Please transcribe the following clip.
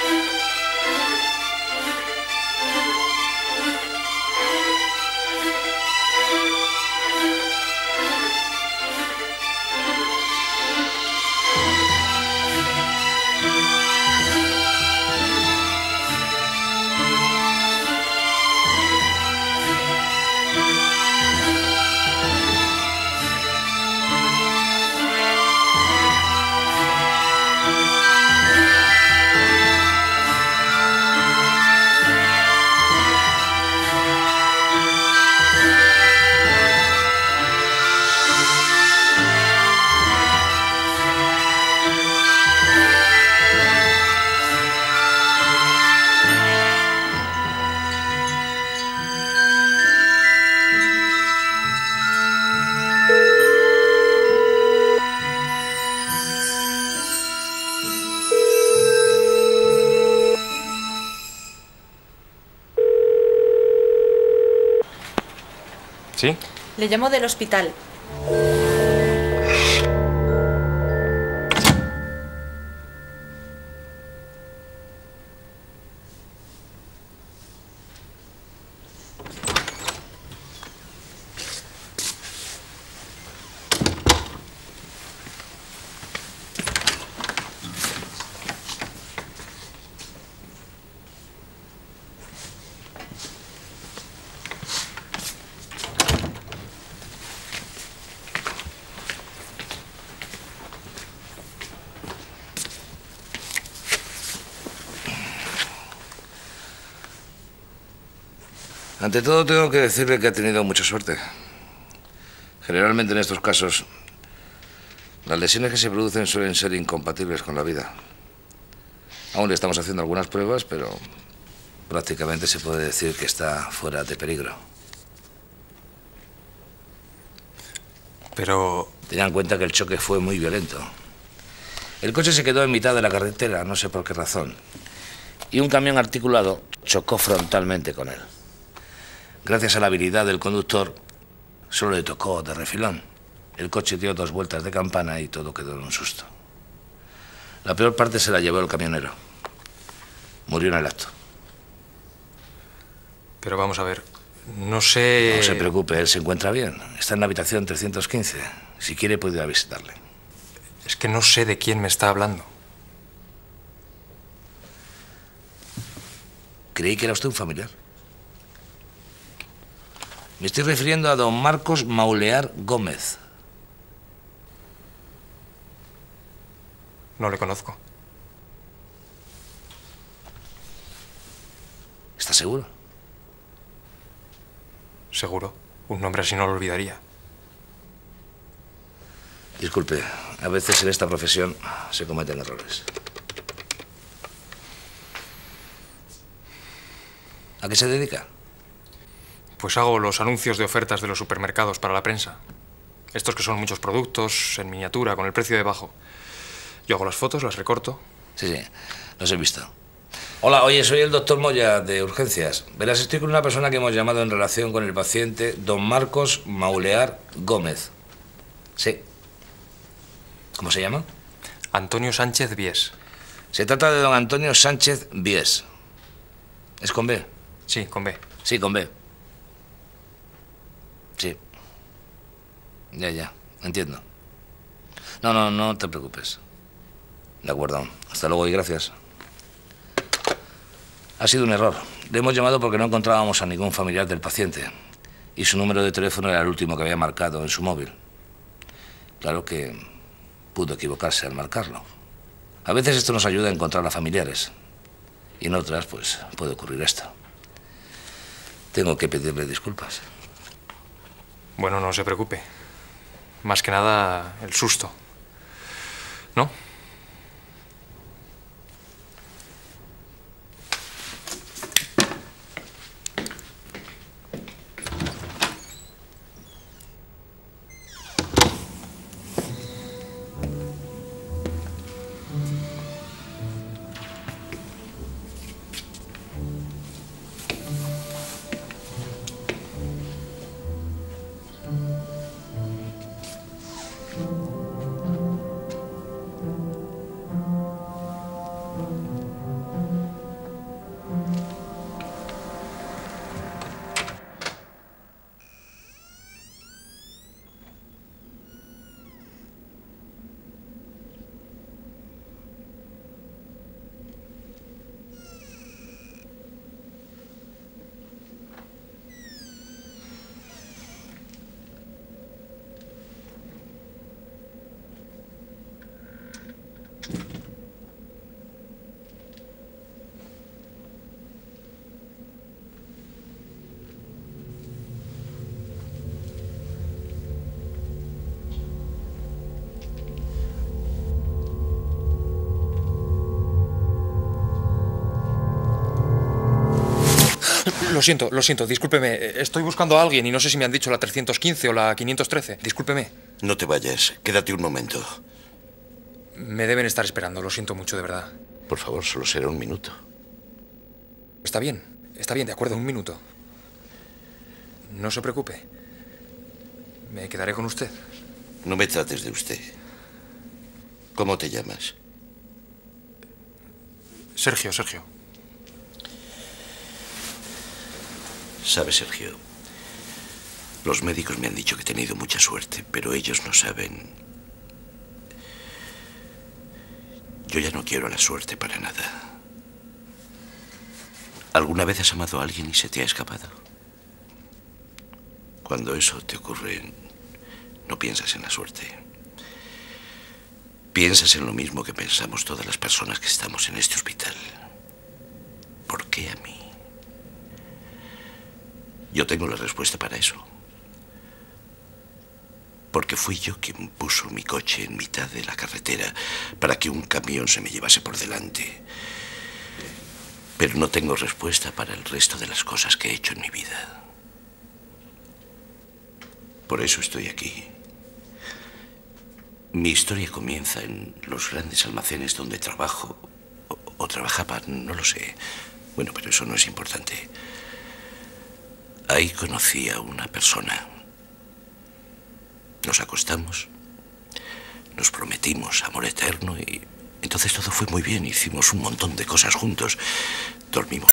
¿Sí? Le llamo del hospital. Ante todo, tengo que decirle que ha tenido mucha suerte. Generalmente en estos casos, las lesiones que se producen suelen ser incompatibles con la vida. Aún le estamos haciendo algunas pruebas, pero prácticamente se puede decir que está fuera de peligro. Pero... Tengan en cuenta que el choque fue muy violento. El coche se quedó en mitad de la carretera, no sé por qué razón, y un camión articulado chocó frontalmente con él. Gracias a la habilidad del conductor, solo le tocó de refilón. El coche dio 2 vueltas de campana y todo quedó en un susto. La peor parte se la llevó el camionero. Murió en el acto. Pero vamos a ver, no sé... No se preocupe, él se encuentra bien. Está en la habitación 315. Si quiere, puede ir a visitarle. Es que no sé de quién me está hablando. Creí que era usted un familiar. Me estoy refiriendo a don Marcos Maulear Gómez. No le conozco. ¿Está seguro? Seguro. Un nombre así no lo olvidaría. Disculpe, a veces en esta profesión se cometen errores. ¿A qué se dedica? Pues hago los anuncios de ofertas de los supermercados para la prensa. Estos que son muchos productos, en miniatura, con el precio debajo. Yo hago las fotos, las recorto. Sí, los he visto. Hola, oye, soy el doctor Moya, de urgencias. Verás, estoy con una persona que hemos llamado en relación con el paciente don Marcos Maulear Gómez. Sí. ¿Cómo se llama? Antonio Sánchez Vies. Se trata de don Antonio Sánchez Vies. ¿Es con B? Sí, con B. Sí, con B. Sí. Ya, entiendo. No te preocupes. De acuerdo. Hasta luego y gracias. Ha sido un error. Le hemos llamado porque no encontrábamos a ningún familiar del paciente. Y su número de teléfono era el último que había marcado en su móvil. Claro que pudo equivocarse al marcarlo. A veces esto nos ayuda a encontrar a familiares. Y en otras, pues, puede ocurrir esto. Tengo que pedirle disculpas. Bueno, no se preocupe. Más que nada, el susto. ¿No? Lo siento, discúlpeme. Estoy buscando a alguien y no sé si me han dicho la 315 o la 513. Discúlpeme. No te vayas, quédate un momento. Me deben estar esperando, lo siento mucho, de verdad. Por favor, solo será un minuto. Está bien, de acuerdo, un minuto. No se preocupe. Me quedaré con usted. No me trates de usted. ¿Cómo te llamas? Sergio. Sabes, Sergio, los médicos me han dicho que he tenido mucha suerte, pero ellos no saben. Yo ya no quiero la suerte para nada. ¿Alguna vez has amado a alguien y se te ha escapado? Cuando eso te ocurre, no piensas en la suerte. Piensas en lo mismo que pensamos todas las personas que estamos en este hospital. ¿Por qué a mí? Yo tengo la respuesta para eso. Porque fui yo quien puso mi coche en mitad de la carretera para que un camión se me llevase por delante. Pero no tengo respuesta para el resto de las cosas que he hecho en mi vida. Por eso estoy aquí. Mi historia comienza en los grandes almacenes donde trabajo, o trabajaba, no lo sé. Bueno, pero eso no es importante. Ahí conocí a una persona. Nos acostamos, nos prometimos amor eterno y entonces todo fue muy bien. Hicimos un montón de cosas juntos. Dormimos